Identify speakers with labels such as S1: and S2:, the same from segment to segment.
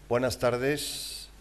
S1: Buenas tardes.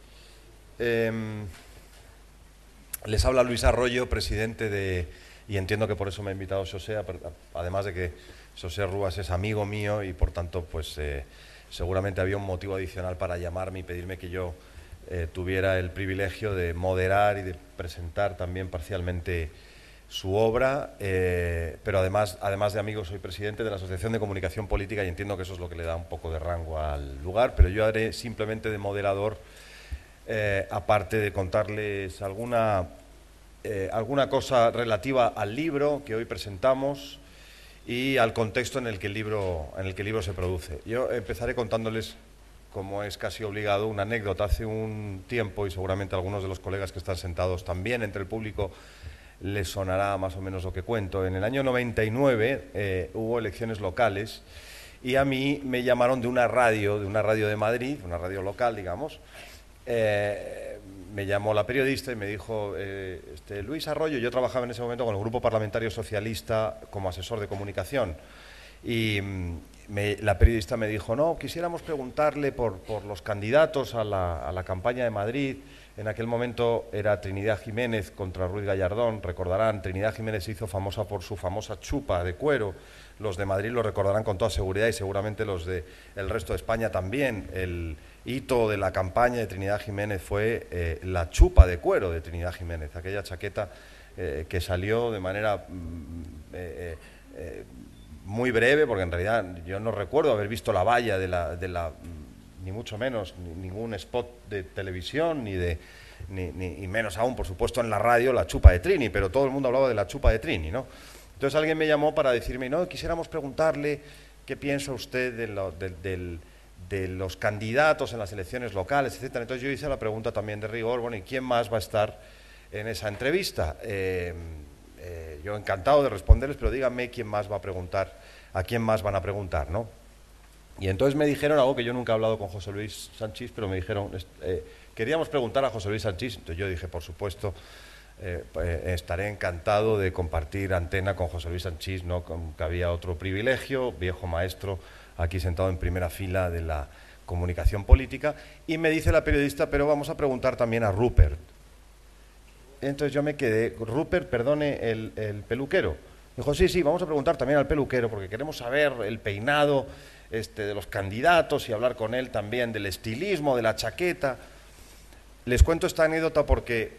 S1: Les habla Luis Arroyo, presidente y entiendo que por eso me ha invitado José, además de que José Rúas es amigo mío y por tanto pues seguramente había un motivo adicional para llamarme y pedirme que yo tuviera el privilegio de moderar y de presentar también parcialmente su obra, pero además de amigo soy presidente de la Asociación de Comunicación Política y entiendo que eso es lo que le da un poco de rango al lugar, pero yo haré simplemente de moderador, aparte de contarles alguna cosa relativa al libro que hoy presentamos y al contexto en el que el libro se produce. Yo empezaré contándoles, como es casi obligado, una anécdota. Hace un tiempo, y seguramente algunos de los colegas que están sentados también entre el público les sonará más o menos lo que cuento. En el año 99 hubo elecciones locales y a mí me llamaron de una radio de Madrid, una radio local, digamos. Me llamó la periodista y me dijo, Luis Arroyo, yo trabajaba en ese momento con el Grupo Parlamentario Socialista como asesor de comunicación, y la periodista me dijo, no, quisiéramos preguntarle por los candidatos a la campaña de Madrid. En aquel momento era Trinidad Jiménez contra Ruiz Gallardón, recordarán. Trinidad Jiménez se hizo famosa por su famosa chupa de cuero, los de Madrid lo recordarán con toda seguridad y seguramente los del resto de España también. El hito de la campaña de Trinidad Jiménez fue la chupa de cuero de Trinidad Jiménez, aquella chaqueta que salió de manera muy breve, porque en realidad yo no recuerdo haber visto la valla ni mucho menos, ningún spot de televisión, ni menos aún, por supuesto, en la radio, la chupa de Trini, pero todo el mundo hablaba de la chupa de Trini, ¿no? Entonces alguien me llamó para decirme, no, quisiéramos preguntarle qué piensa usted de los candidatos en las elecciones locales, etcétera. Entonces yo hice la pregunta también de rigor, bueno, ¿y quién más va a estar en esa entrevista? Yo encantado de responderles, pero díganme quién más va a preguntar, a quién más van a preguntar, ¿no? Y entonces me dijeron algo que yo nunca he hablado con José Luis Sanchís, pero me dijeron, queríamos preguntar a José Luis Sanchís. Entonces yo dije, por supuesto, estaré encantado de compartir antena con José Luis Sanchís, no que había otro privilegio, viejo maestro, aquí sentado en primera fila de la comunicación política. Y me dice la periodista, pero vamos a preguntar también a Rupert. Entonces yo me quedé, Rupert, perdone, el peluquero. Dijo, sí, vamos a preguntar también al peluquero, porque queremos saber el peinado de los candidatos y hablar con él también del estilismo, de la chaqueta. Les cuento esta anécdota porque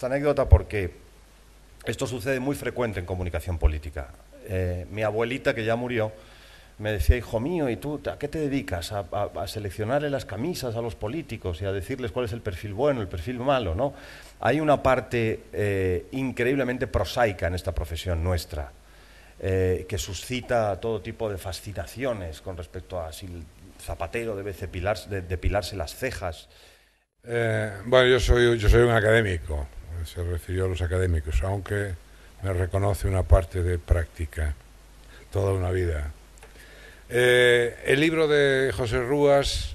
S1: esto sucede muy frecuente en comunicación política. Mi abuelita, que ya murió, me decía, hijo mío, ¿y tú a qué te dedicas? A seleccionarle las camisas a los políticos y a decirles cuál es el perfil bueno, el perfil malo, ¿no? Hay una parte increíblemente prosaica en esta profesión nuestra, que suscita todo tipo de fascinaciones con respecto a si el zapatero debe depilarse las cejas.
S2: Bueno, yo soy un académico, se refirió a los académicos, aunque me reconoce una parte de práctica, toda una vida. El libro de José Rúas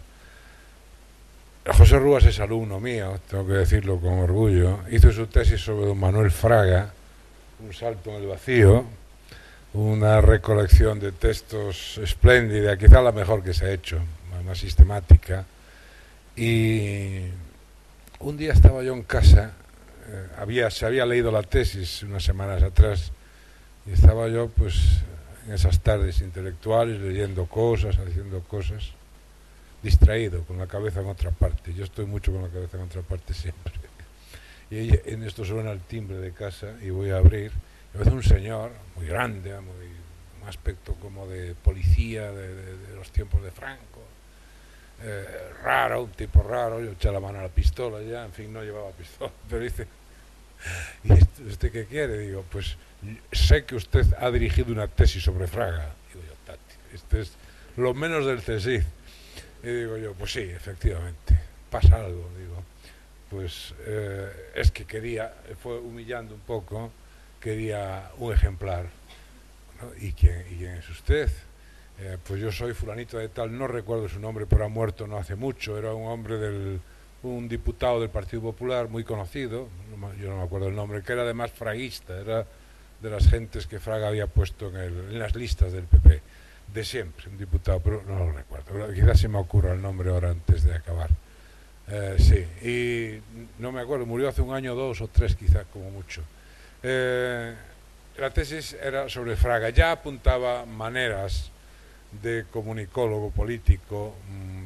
S2: es alumno mío, tengo que decirlo con orgullo. Hizo su tesis sobre don Manuel Fraga, Un salto en el vacío, una recolección de textos espléndida, quizá la mejor que se ha hecho, más sistemática. Y un día estaba yo en casa, se había leído la tesis unas semanas atrás, y estaba yo pues en esas tardes intelectuales leyendo cosas, haciendo cosas, distraído, con la cabeza en otra parte. Yo estoy mucho con la cabeza en otra parte siempre. Y en esto suena el timbre de casa y voy a abrir. Y me hace un señor muy grande, un aspecto como de policía de los tiempos de Franco, raro, un tipo raro. Yo eché la mano a la pistola ya, en fin, no llevaba pistola, pero dice, ¿y usted qué quiere? Digo, pues sé que usted ha dirigido una tesis sobre Fraga. Digo yo, Tati, este es lo menos del CSIC. Y digo yo, pues sí, efectivamente, pasa algo. Digo, pues es que fue humillando un poco, quería un ejemplar, ¿no? ¿Y quién es usted? Pues yo soy fulanito de tal, no recuerdo su nombre, pero ha muerto no hace mucho. Era un hombre un diputado del Partido Popular muy conocido, yo no me acuerdo el nombre, que era además fraguista, era de las gentes que Fraga había puesto en las listas del PP, de siempre, un diputado, pero no lo recuerdo. Quizás se me ocurra el nombre ahora antes de acabar. Sí, y no me acuerdo, murió hace un año, 2 o 3 quizás, como mucho. La tesis era sobre Fraga, ya apuntaba maneras de comunicólogo político,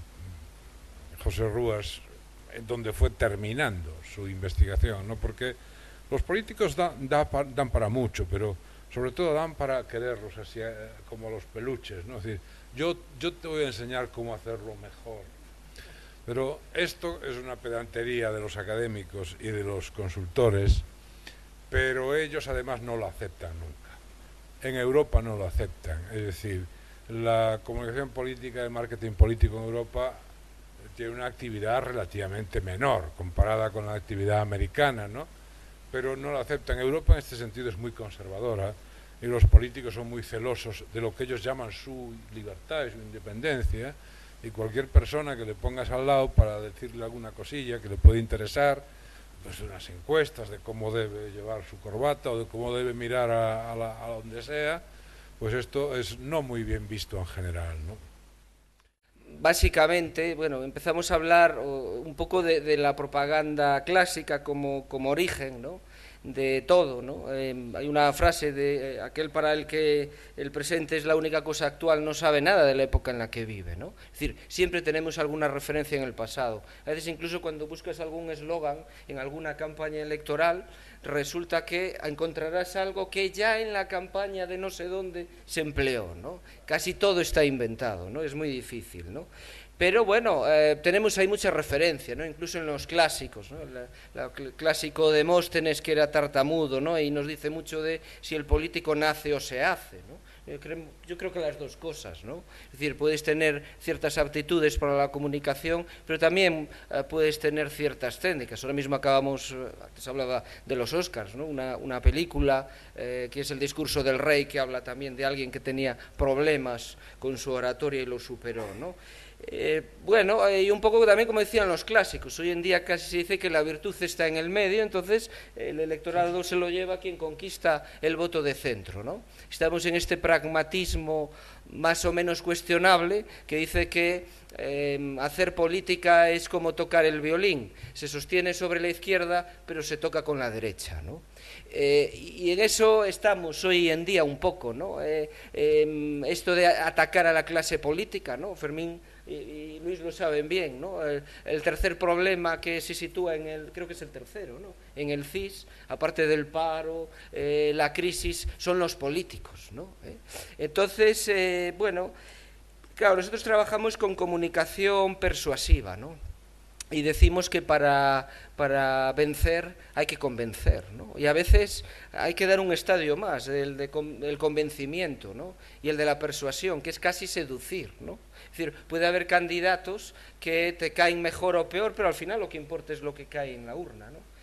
S2: José Rúas, donde fue terminando su investigación, ¿no? Porque los políticos dan para mucho, pero sobre todo dan para quererlos así, como los peluches, ¿no? Es decir, yo te voy a enseñar cómo hacerlo mejor. Pero esto es una pedantería de los académicos y de los consultores, pero ellos además no lo aceptan nunca. En Europa no lo aceptan, es decir, la comunicación política, el marketing político en Europa tiene una actividad relativamente menor comparada con la actividad americana, ¿no? Pero no lo aceptan. Europa en este sentido es muy conservadora y los políticos son muy celosos de lo que ellos llaman su libertad y su independencia, y cualquier persona que le pongas al lado para decirle alguna cosilla que le puede interesar, pues unas encuestas de cómo debe llevar su corbata o de cómo debe mirar a donde sea, pues esto es no muy bien visto en general, ¿no?
S3: Básicamente, bueno, empezamos a hablar un poco de la propaganda clásica como origen, ¿no? De todo, ¿no? Hay una frase de aquel para el que el presente es la única cosa actual, no sabe nada de la época en la que vive, ¿no? Es decir, siempre tenemos alguna referencia en el pasado. A veces incluso cuando buscas algún eslogan en alguna campaña electoral, resulta que encontrarás algo que ya en la campaña de no sé dónde se empleó, ¿no? Casi todo está inventado, ¿no? Es muy difícil, ¿no? Pero bueno, tenemos ahí mucha referencia, ¿no? Incluso en los clásicos, ¿no? El clásico de Demóstenes, que era tartamudo, ¿no? Y nos dice mucho de si el político nace o se hace, ¿no? Yo creo que las dos cosas, ¿no? Es decir, puedes tener ciertas aptitudes para la comunicación, pero también puedes tener ciertas técnicas. Ahora mismo antes hablaba de los Oscars, ¿no? Una película que es El discurso del rey, que habla también de alguien que tenía problemas con su oratoria y lo superó, ¿no? Bueno, y un poco también como decían los clásicos, hoy en día casi se dice que la virtud está en el medio, entonces el electorado se lo lleva quien conquista el voto de centro, ¿no? Estamos en este pragmatismo más o menos cuestionable que dice que hacer política es como tocar el violín, se sostiene sobre la izquierda pero se toca con la derecha, ¿no? Y en eso estamos hoy en día un poco, ¿no? Esto de atacar a la clase política, ¿no? Fermín y Luis lo saben bien, ¿no? El tercer problema que se sitúa creo que es el tercero, ¿no? En el CIS, aparte del paro, la crisis, son los políticos, ¿no? Entonces, bueno, claro, nosotros trabajamos con comunicación persuasiva, ¿no? Y decimos que para vencer hay que convencer, ¿no? Y a veces hay que dar un estadio más, el convencimiento, ¿no? Y el de la persuasión, que es casi seducir, ¿no? Es decir, puede haber candidatos que te caen mejor o peor, pero al final lo que importa es lo que cae en la urna, ¿no?